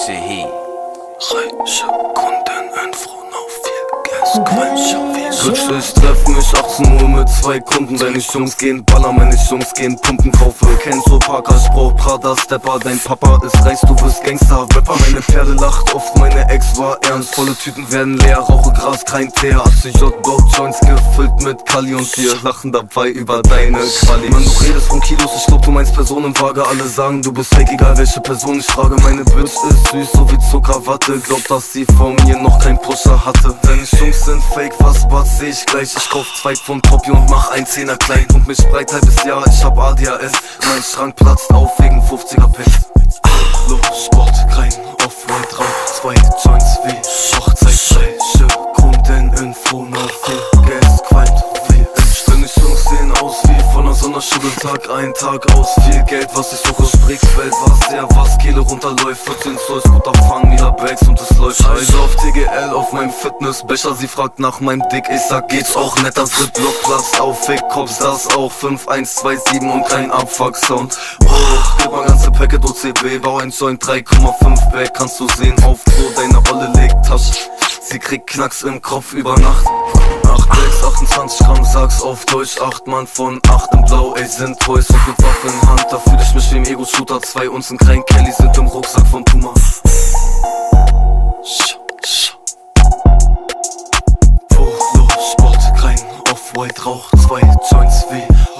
Shehi. 3 Sekunden Info, noch viel Gas, Quatsch, Bitch, ich treff mich 18 Uhr mit 2 Kunden. Deine Jungs gehen ballern, meine Jungs gehen pumpen. Kaufe Kenzo Parker, ich brauch Prada Stepper. Dein Papa ist reich, du bist Gangster, Rapper. Meine Perle lacht oft, meine Ex war ernst. Volle Tüten werden leer, rauche Gras, kein Tee. 80J Dope Joints gefüllt mit Kali und wir lachen dabei über deine Quali. Man, du redest von Kilos, ich glaub du meinst Personenwaage. Alle sagen, du bist fake, egal welche Person ich frage. Meine Bitch ist süß, so wie Zuckerwatte. Glaub, dass sie vor mir noch kein Pusher hatte. Deine Jungs sind fake, was seh ich gleich. Ich kauf 2 von Poppy und mach ein 10er klein. Und mich breit halbes Jahr, ich hab ADHS. Mein Schrank platzt auf wegen 50er Packs. Los, Sport, rein, Off-White, Rauch, 2 Joints wie Hochzeit. 3 Sekunden Info, noch viel Gas, qualmt wie Deine Jungs sehen aus wie von der Sonderschule. Tag ein, Tag aus, viel Geld, was ich suche. Sprichwelt, was der, was Kehle runterläuft. 14 Zoll, guter Fang, wieder Bags und es läuft. Scheiße auf TGL, auf meinem Fitnessbecher. Sie fragt nach meinem Dick, ich sag, geht's auch netter. Ziplock, Platz auf, Fake Cops, das auch. 5, 1, 2, 7 und kein Abfuck-Sound. Gib mal ganze Packet OCB, bau ein Joint, 3,5 Back. Kannst du sehen, auf Klo, deine Olle legt Tasch. Sie kriegt Knacks im Kopf über Nacht. 8 Bags, 28 Gramm, sag's auf Deutsch. 8 Mann von 8 im Blau, ey, sind Toys und mit Waffe in Hand. Da fühl ich mich wie im Ego-Shooter. 2 Unzen Klein Kelly sind im Rucksack von Puma. Polo, Sport, rein, Off-White, Rauch, 2 Joints wie